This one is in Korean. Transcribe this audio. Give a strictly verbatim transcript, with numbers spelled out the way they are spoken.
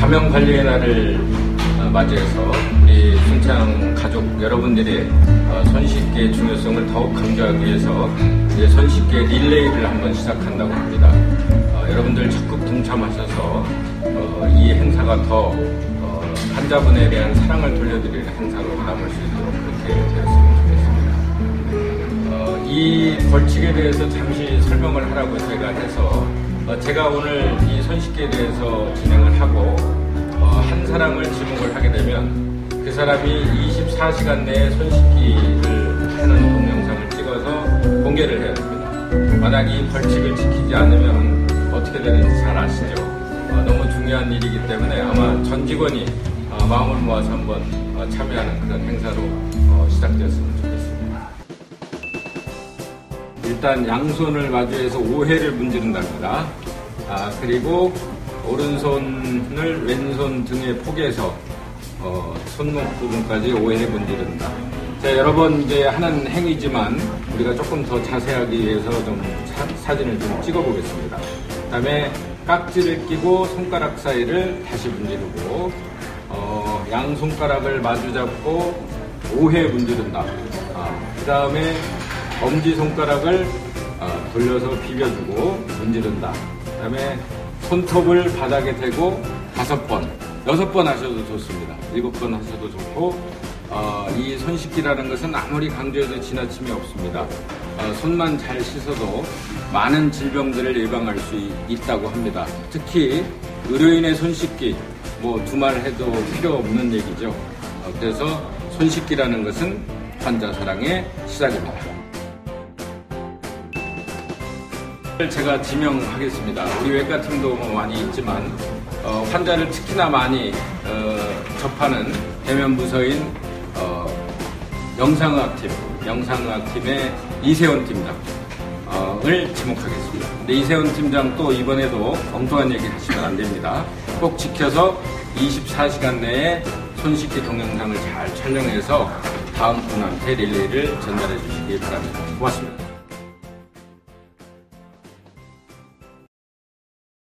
감염관리의 날을 맞이해서 우리 순창 가족 여러분들의 손 씻기의 중요성을 더욱 강조하기 위해서 이제 손 씻기 릴레이를 한번 시작한다고 합니다. 여러분들 적극 동참하셔서 이 행사가 더 환자분에 대한 사랑을 돌려드리는 행사로 남을 수 있도록 그렇게 되었으면 좋겠습니다. 이 벌칙에 대해서 잠시 설명을 하라고 제가 해서 제가 오늘 이 손 씻기에 대해서 진행을 하고 한 사람을 지목을 하게 되면 그 사람이 이십사 시간 내에 손 씻기를 하는 동영상을 찍어서 공개를 해야 됩니다. 만약 이 벌칙을 지키지 않으면 어떻게 되는지 잘 아시죠? 너무 중요한 일이기 때문에 아마 전 직원이 마음을 모아서 한번 참여하는 그런 행사로 시작되었으면 좋겠습니다. 일단 양손을 마주해서 오 회를 문지른답니다. 아, 그리고 오른손을 왼손 등에 포개서 어, 손목 부분까지 오 회 문지른다. 자, 여러 번 이제 하는 행위지만 우리가 조금 더 자세하기 위해서 좀 사, 사진을 좀 찍어 보겠습니다. 그 다음에 깍지를 끼고 손가락 사이를 다시 문지르고 어, 양 손가락을 마주 잡고 오 회 문지른다. 아, 그 다음에 엄지손가락을 어, 돌려서 비벼주고 문지른다. 그 다음에 손톱을 바닥에 대고 다섯 번, 여섯 번 하셔도 좋습니다. 일곱 번 하셔도 좋고 어, 이 손 씻기라는 것은 아무리 강조해도 지나침이 없습니다. 어, 손만 잘 씻어도 많은 질병들을 예방할 수 있다고 합니다. 특히 의료인의 손 씻기, 뭐 두말해도 필요 없는 얘기죠. 어, 그래서 손 씻기라는 것은 환자 사랑의 시작입니다. 제가 지명하겠습니다. 우리 외과팀도 뭐 많이 있지만 어, 환자를 특히나 많이 어, 접하는 대면 부서인 어, 영상의학팀, 영상의학팀의 이세훈 팀장을 어, 지목하겠습니다. 근데 이세훈 팀장 또 이번에도 엉뚱한 얘기 하시면 안 됩니다. 꼭 지켜서 이십사 시간 내에 손 씻기 동영상을 잘 촬영해서 다음 분한테 릴레이를 전달해 주시기 바랍니다. 고맙습니다.